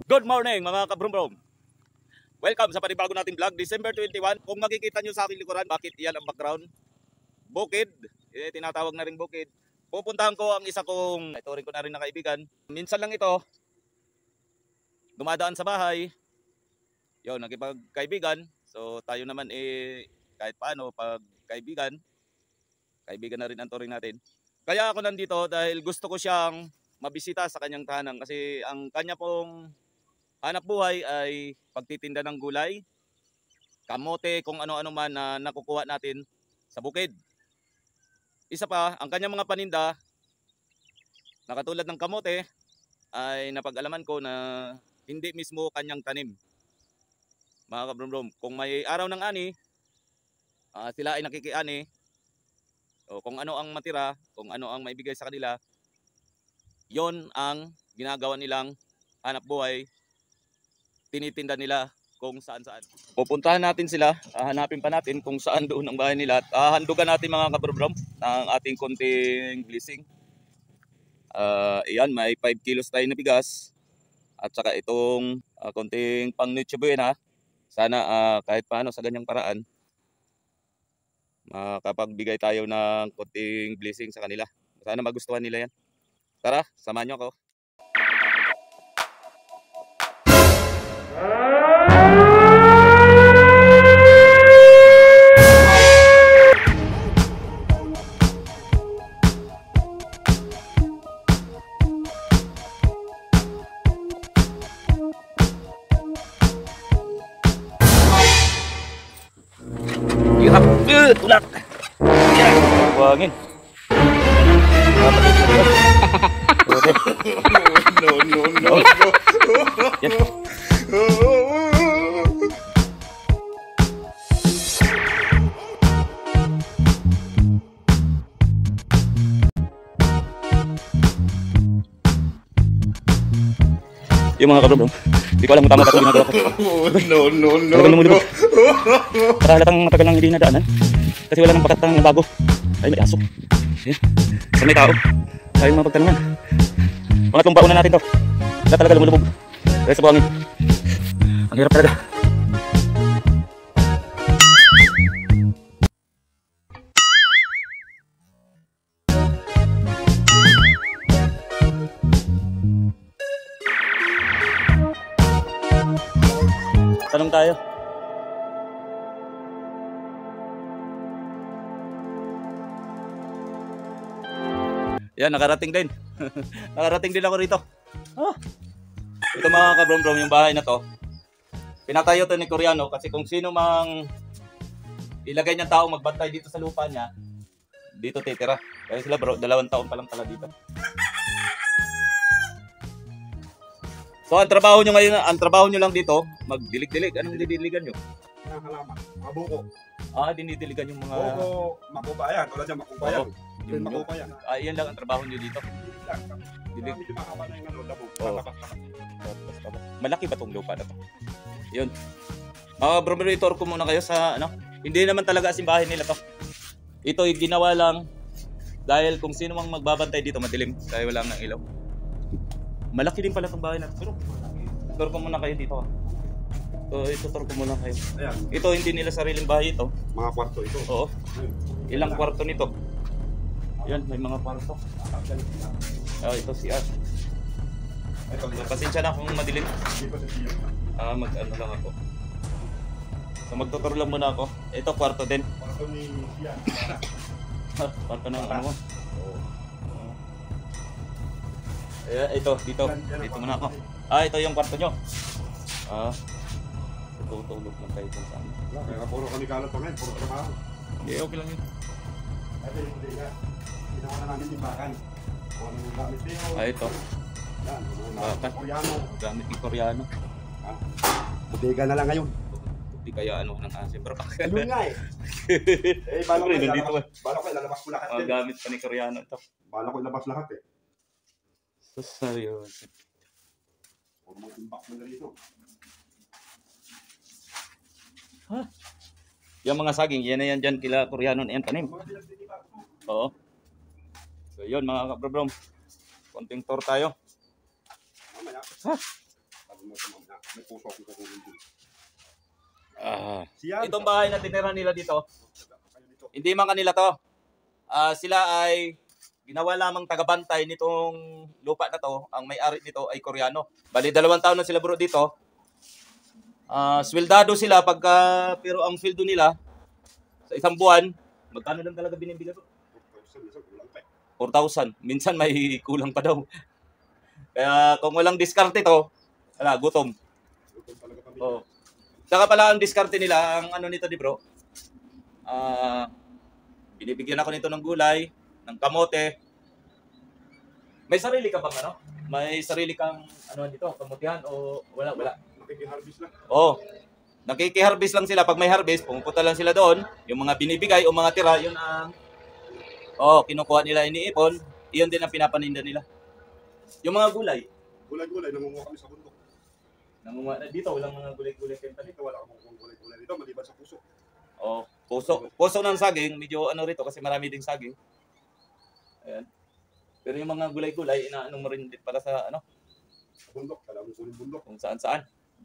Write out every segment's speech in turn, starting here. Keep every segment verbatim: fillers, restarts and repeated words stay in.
Good morning mga kabrumbrom. Welcome sa panibago nating vlog, December twenty-one. Kung makikita nyo sa aking likuran, bakit yan ang background? Bukid, eh, tinatawag na ring bukid. Pupuntahan ko ang isa kong, ito rin ko na rin na kaibigan. Minsan lang ito, dumadaan sa bahay. Yun, nakipagkaibigan. So tayo naman eh, kahit paano, pag kaibigan, kaibigan na rin ang turing natin. Kaya ako nandito dahil gusto ko siyang mabisita sa kanyang tahanan. Kasi ang kanya pong hanap buhay ay pagtitinda ng gulay, kamote, kung ano-ano man na nakukuha natin sa bukid. Isa pa, ang kanyang mga paninda, na katulad ng kamote, ay napag-alaman ko na hindi mismo kanyang tanim. Mga kabrumbrom, kung may araw ng ani, uh, sila ay nakikiani, o kung ano ang matira, kung ano ang maibigay sa kanila, yon ang ginagawa nilang hanap buhay. Tinitinda nila kung saan-saan. Pupuntahan natin sila, hahanapin pa natin kung saan doon ang bahay nila. At hahandugan natin mga kabrumbrom ng ating konting blessing. Uh, iyan, may five kilos tayo na bigas. At saka itong uh, konting pang Noche Buena. Sana uh, kahit paano sa ganyang paraan, makapagbigay tayo ng konting blessing sa kanila. Sana magustuhan nila yan. Tara, samahan nyo ako. Hirap, uh, tulak. Yan, buwangin. No, no, no, no. Yan. Yung mga kabrumbrom, hindi ko alam kung tama pa ito ginagawa ko. No, no, no, Talagang lumulubog. no. Para halatang matagal lang hindi nadaanan. Kasi wala nang pakatang bago. Ay, may aso. Ayan. Sa may tao. Ayaw mga pagtanungan. Pangatlong baon na natin to. Wala talaga lumulubog. Dahil sa buhangin. Ang hirap talaga. Tanong tayo. Yan, nakarating din. Nakarating din ako rito. Ah. Ito mga kabrumbrom, yung bahay na to, pinatayo to ni Koreano kasi kung sino mang ilagay niyang tao magbantay dito sa lupa niya, dito titira. Kaya sila bro, dalawang taon pa lang pala dito. So ang trabaho nyo ngayon, ang trabaho nyo lang dito, magdilig-dilig. Anong didiligan nyo? Mga halaman, mga buko. Ah, dinidiligan yung mga... Buko, makubayan. Wala dyan makubayan. Oo. Yung makubayan. Ah, yan lang ang trabaho nyo dito. Dilig. Medyo mahaba na yung ano, labo. Oo. Tatabas-tabas. Malaki ba tong lupa na to? Yun. Mga bromerator ko muna kayo sa ano. Hindi naman talaga simbahan nila to. Ito ay ginawa lang dahil kung sino mang magbabantay dito madilim dahil wala nang ilaw. Malaki din pala tong bahay na to. Pero tour ko muna kayo dito. So, ito tour ko muna kayo. Ayan. Ito hindi nila sariling bahay ito. Mga kwarto ito. Oo. Ilang kwarto nito? Yan, may mga kwarto. Ah, ito si As. Ito, So, pasensya na kung madilim. Hindi pa sa siyo. Ah, mag-ano lang ako. So, magtutur lang muna ako. Ito, kwarto din. Kwarto ni Sian. Kwarto ng ano mo. Eh, ito, dito. Dito muna ako. Ah, ito yung kwarto nyo. Ah, tutulog lang kayo kung saan. Wala, kaya puro kami kalat pa ngayon. Puro trabaho. Hindi, okay lang yun. Ito yung bodega. Ginawa na namin yung bakan. Kung ano yung gamit dito. Ah, ito. Yan, mga Bakan. Koreano. Gamit ni Koreano. Ah, bodega na lang ngayon. Hindi kaya ano ng asin. Pero bakit? Ayun nga eh. Eh, bala ko Siyempre, nandito ilalabas, bala ko ilalabas ko lahat Mga din. gamit pa ni Koreano ito. Bala ko ilabas lahat eh. So, seryoso. Puro mga imbak mo na rito. Ha? Yung mga saging, yan na yan dyan kila Koreano na yan tanim. Oo. So yun mga kabrom, konting tour tayo. Mamaya. Ha? mo tumama. May puso akong kukunin din. Ah. Siya. Itong bahay na tinira nila dito, Kayo dito. hindi man kanila to. Ah, sila ay ginawa lamang tagabantay nitong lupa na to. Ang may-ari nito ay Koreano. Bali, dalawang taon na sila bro dito. Ah, sweldado sila pagka, pero ang sweldo nila sa isang buwan, magkano lang talaga binibigay bro? four thousand. Minsan may kulang pa daw. Kaya kung walang diskarte to, wala, gutom. Gutom talaga kami. Oo. Saka pala ang diskarte nila, ang ano nito di bro, ah, binibigyan ako nito ng gulay, ng kamote. May sarili ka bang ano? May sarili kang ano dito, kamutihan o wala, wala? Nakikiharvest lang. Oo. Nakiki-harvest lang sila. Pag may harvest, pumupunta lang sila doon. Yung mga binibigay o mga tira, yun ang oh, kinukuha nila, iniipon. Iyon din ang pinapaninda nila. Yung mga gulay, Gulay-gulay, nangunguha kami sa bundok. nangunguha na dito, walang mga gulay-gulay kenta dito. Dito wala akong gulay-gulay dito, maliban sa puso. Oh, puso. Puso ng saging, medyo ano rito kasi marami ding saging. Ayan. Pero yung mga gulay-gulay, inaano mo rin din pala sa ano, Sa bundok, kailangan kunin bundok. kung saan-saan.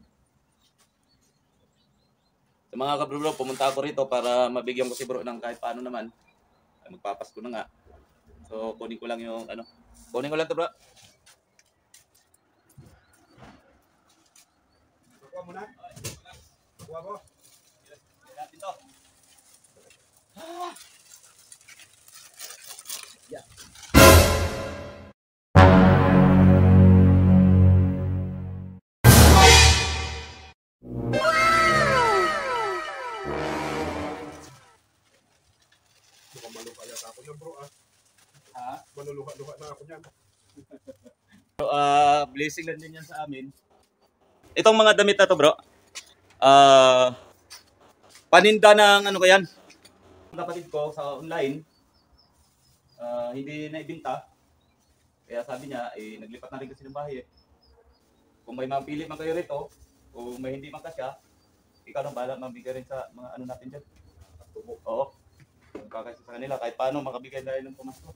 Sa mga kabro, pumunta ako rito para mabigyan ko si bro ng kahit paano naman. Ay, magpapasko na nga. So, kunin ko lang yung ano. Kunin ko lang to bro. Nakuha mo na? Nakuha mo? Yan natin to. Yeah. Mukhang maluha yata ako niyan bro ah. Ha? Maluluha-luha na ako niyan. So, uh, blessing lang din yan sa amin. Itong mga damit na to bro, ah, paninda ng ano ko yan. Ang kapatid ko sa online, ah, hindi na ibinta. Kaya sabi niya, eh, naglipat na rin kasi ng bahay eh. Kung may mapili man kayo rito, kung may hindi man kasya, ikaw nang bahala mabigay rin sa mga ano natin dyan. Oo. Magkakasya sa kanila, kahit paano makabigay tayo ng pumasko.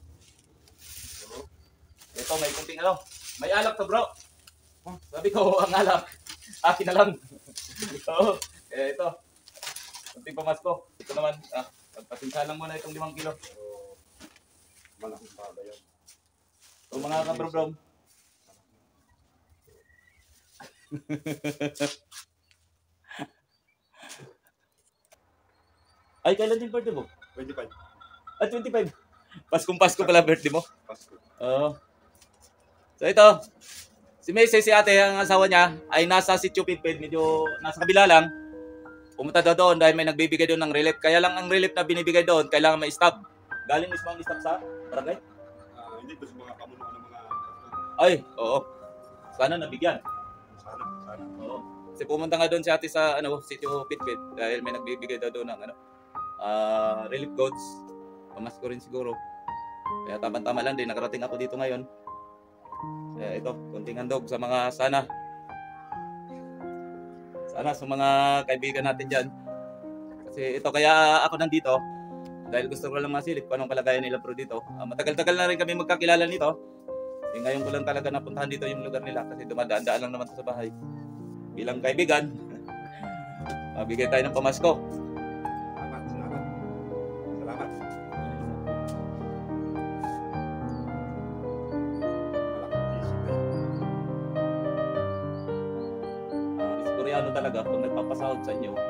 Ito, may kunting ano. May alak to bro. Sabi ko, ang alak. Akin na lang. Oo. Eh, ito. Kunting pamasko. Ito naman, ah, pagpasinsa lang muna itong limang kilo. Pero malaking bagay yan. So mga kabro-bro. Ay, kailan din birthday mo? twenty-five. Ah, twenty-five. Paskong Pasko pala birthday mo. Pasko. Oo. So ito, si Macy, si ate, ang asawa niya, ay nasa Sitio Pitpit, medyo nasa kabila lang. Pumunta daw doon dahil may nagbibigay doon ng relief. Kaya lang ang relief na binibigay doon, kailangan may stop. Galing mismo ang stop sa barangay? Ah, hindi ba sa mga pamunuan ng mga Ay, oo. Sana nabigyan. sana, sana. Oo. Kasi pumunta nga doon si ate sa ano, Sitio Pitpit dahil may nagbibigay daw doon ng ano, ah, relief goods. Pamasko rin siguro. Kaya tama-tama lang din, nakarating ako dito ngayon. Kaya ito, konting handog sa mga sana. Sana sa mga kaibigan natin dyan. Kasi ito, kaya ako nandito. Dahil gusto ko lang masilip kung anong kalagayan nila bro dito. Uh, matagal-tagal na rin kami magkakilala nito. Eh, ngayon ko lang talaga napuntahan dito yung lugar nila. Kasi dumadaan-daan lang naman sa bahay. Bilang kaibigan, mabigay tayo ng pamasko. Salamat, salamat. Salamat. Malaking isip na yun. Uh, si Koreano talaga, kung nagpapasahod sa inyo,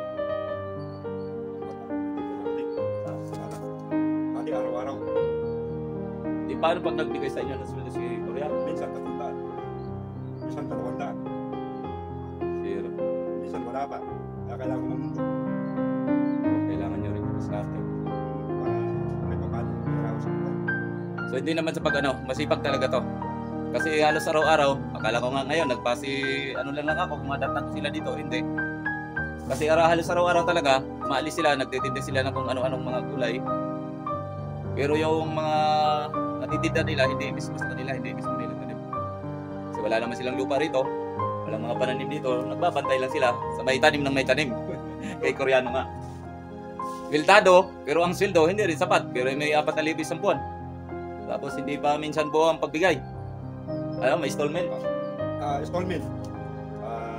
Dati araw-araw, di paano pag nagbigay sa inyo ng sweldo si Koreano? minsan katundaan, minsan dalawandaan, Zero. minsan wala pa. Kaya kailangan ko mamundo Kailangan nyo rin yung diskarte. para may papalo, may araw sa buwan. So hindi naman sa pag ano, masipag talaga to. Kasi halos araw-araw, akala ko nga ngayon, nagpasi, ano lang lang ako, kung madatnan ko sila dito, hindi. Kasi ara, halos araw-araw talaga, maalis sila, nagtitinda sila ng kung ano-anong mga gulay. Pero yung mga natitinda nila, hindi mismo sa kanila, hindi mismo nila tanim. Kasi wala naman silang lupa rito, walang mga pananim dito, nagbabantay lang sila sa may tanim ng may tanim. Kay Koreano nga. Swildado, pero ang sweldo hindi rin sapat, pero may apat na libo isang buwan. Tapos hindi pa minsan buo ang pagbigay. Ano, may installment. Ah, installment. Ah,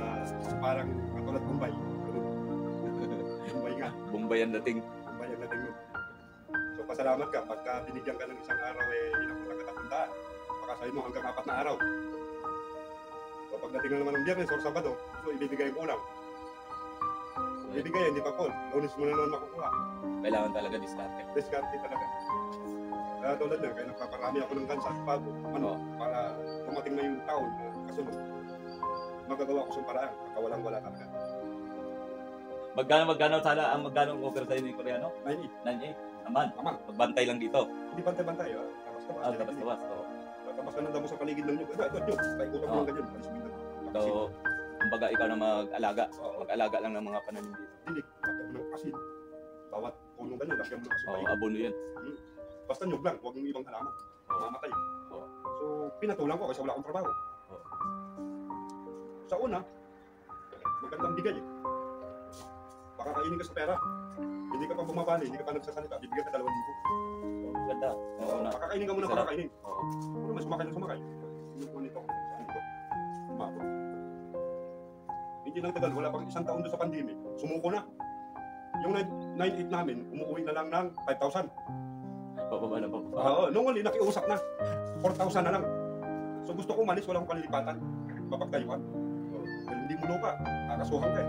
parang katulad Bombay. Ganun. Bombay nga. Bombay ang dating. Bombay ang dating nun. So pasalamat ka pagka binigyan ka ng isang araw eh inapunta ka tapuntaan. Baka sa'yo mo hanggang apat na araw. So pagdating na naman ng Biyernes or Sabado, so ibibigay yung ulam. Ibibigay, hindi pa Paul. Lunes mo na naman makukuha. Kailangan talaga diskarte. Discarte talaga. Kaya tulad na, kaya nagpaparami ako ng gansa at bago. Ano, Oo. para dumating na yung taon na kasunod. Magagawa ko sa paraan, pagkawalang wala talaga. Magkano, magkano sana, ang magkano ang offer sa'yo ni Koreano? nine eight, nine eight. Naman. Naman. Magbantay lang dito. Hindi bantay-bantay, ha? Tabas-tabas. Ah, tabas-tabas. Oo. Tabas ka ng damo sa paligid ng nyo. Ito, ito, ito. Paikutan mo Oo. lang ganyan. Alis mo yung damo. So, kumbaga ikaw na mag-alaga. Oo. Mag-alaga lang ng mga pananim dito. Dinig, lagyan mo ng asin. Bawat punong ganyan, lagyan mo ng asin. Oo, paikot. abono yan. Basta nyug lang, huwag yung ibang halaman. Mamamatay. Oo. So, pinatulang ko kasi wala akong trabaho. Oo. Sa una, magandang bigay eh. Baka kainin ka sa pera. Hindi ka pa bumabali, hindi ka pa nagsasalita, bibigyan ka dalawang libo. Ganda. Oo na. Baka kainin ka muna Sarap. para kainin. Oo. Ano mas sumakay ng sumakay. Hindi ko nito. Saan ito? Umabot. Hindi nang tagal, wala pang isang taon doon sa pandemic. Sumuko na. Yung nine eight namin, umuwi na lang ng five thousand. Pababa na pababa. Oo, nung uli, nakiusap na. four thousand na lang. So gusto ko umalis, wala akong kalilipatan. Mapagtayuan. So, dahil hindi mo lupa, kakasuhan ka eh.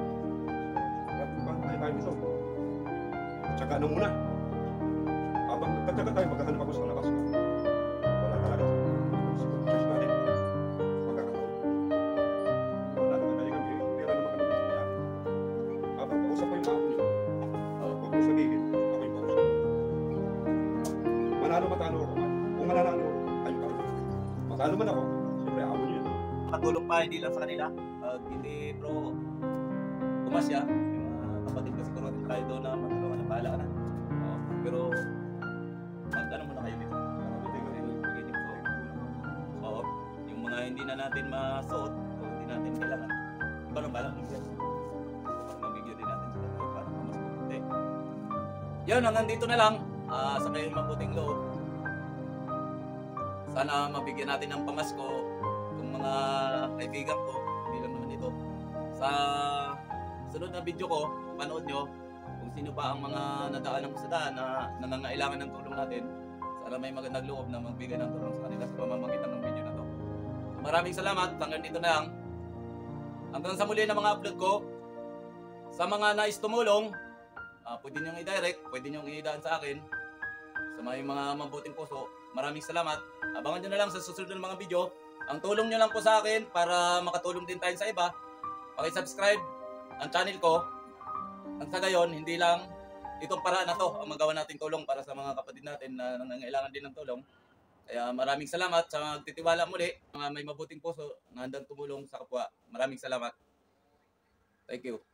Tayo tayo dito. Tsaga na muna. Habang nagtatsaga tayo, maghahanap ako sa labas. Wala talaga. Search natin. Magkakataon. Wala naman tayo kami. Pera naman kami. Habang kausap ko yung ako niyo. Oo. Huwag mo sabihin, ako yung kausap. Manalo matalo ako. Kung mananalo, kayo kami. Matalo man ako, siyempre ako niyo yun. Makatulong pa, hindi lang sa kanila. Pag hindi bro, pumasya. Yung mga kapatid kasi kung tayo doon na matulungan na bahala ka na. Oo. Pero, mag-ano muna kayo dito. Oo. Yung mga hindi na natin masuot, o hindi natin kailangan. Iba nang balang ng yan. Para mabigyan din natin sila kahit para mas mabuti. Yun, hanggang dito na lang. Ah, sa kayo mabuting loob. Sana mabigyan natin ng pamasko yung mga kaibigan ko, hindi lang naman ito. Sa sunod na video ko, panood nyo kung sino pa ang mga nadaanan ko sa daan na nangangailangan ng tulong natin. Sana may magandang loob na magbigay ng tulong sa kanila sa pamamagitan ng video na to. So, maraming salamat, hanggang dito na lang. Hanggang sa muli na mga upload ko. Sa mga nais tumulong, uh, pwede nyo i-direct, pwede nyo i-daan sa akin. Sa may mga mabuting puso, maraming salamat. Abangan nyo na lang sa susunod ng mga video. Ang tulong nyo lang po sa akin para makatulong din tayo sa iba. Paki-subscribe ang channel ko. Ang sa gayon, hindi lang itong paraan na to ang magawa nating tulong para sa mga kapatid natin na nangangailangan din ng tulong. Kaya maraming salamat sa magtitiwala muli. Mga may mabuting puso na handang tumulong sa kapwa. Maraming salamat. Thank you.